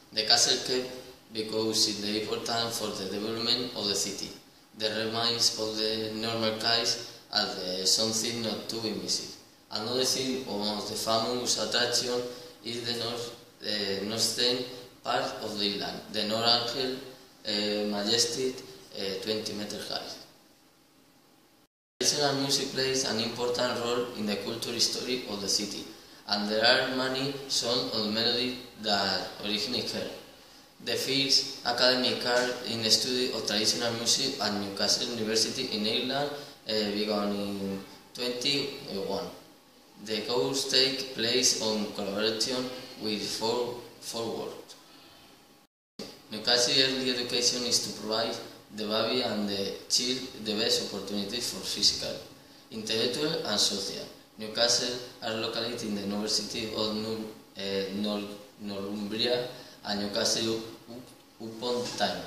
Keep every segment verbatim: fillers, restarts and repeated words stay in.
The castle kept because it is important for the development of the city. The remains of the normal caves are something not to be missed. Another thing, one of the famous attractions is the north, uh, northern part of the island, the North Angel, uh, majestic, uh, twenty meters high. Traditional music plays an important role in the cultural history of the city, and there are many songs or melodies that originate here. The first academic course in the study of traditional music at Newcastle University in Ireland uh, began in twenty one. The course takes place on collaboration with four, four worlds. Newcastle early education is to provide the baby and the child the best opportunities for physical, intellectual and social. Newcastle are located in the University of Nor uh, Northumbria and Newcastle upon Tyne.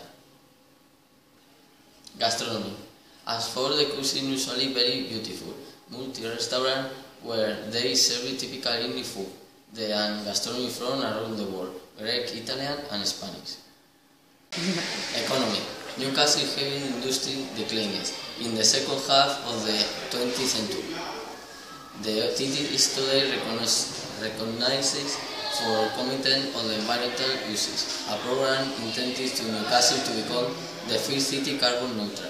Gastronomy. As for the cuisine, usually very beautiful, multi-restaurant where they serve typical Indian food, the and gastronomy from around the world, Greek, Italian and Spanish. Economy. Newcastle heavy industry declined in the second half of the twentieth century. The city is today recognized for commitment on the environmental uses, a program intended to Newcastle to become the first city carbon neutral.